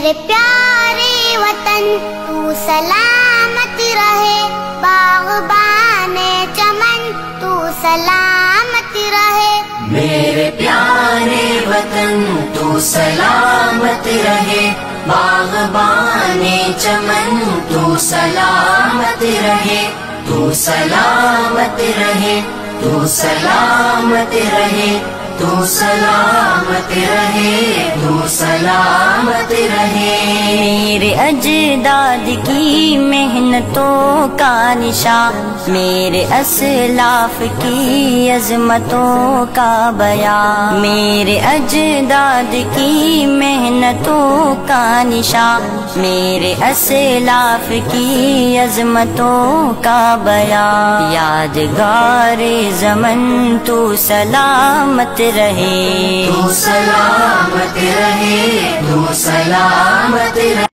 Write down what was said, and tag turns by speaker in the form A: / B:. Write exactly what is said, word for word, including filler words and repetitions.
A: میرے پیارے وطن تو سلامت رہے، باغبان چمن تو سلامت رہے،
B: میرے پیارے وطن تو سلامت رہے، باغبان چمن تو سلامت رہے، تو سلامت رہے، تو سلامت رہے، تو سلامت رہے، تو سلامت رہے۔
C: میرے اجداد کی محنتوں کا نشان، میرے اسلاف کی عظمتوں کا بیان، میرے اجداد کی محنتوں کا نشان، میرے اسلاف کی عظمتوں کا بیان، یادگار زمن تو سلامت رہے،
B: تو سلامت رہے، تو سلامت رہے۔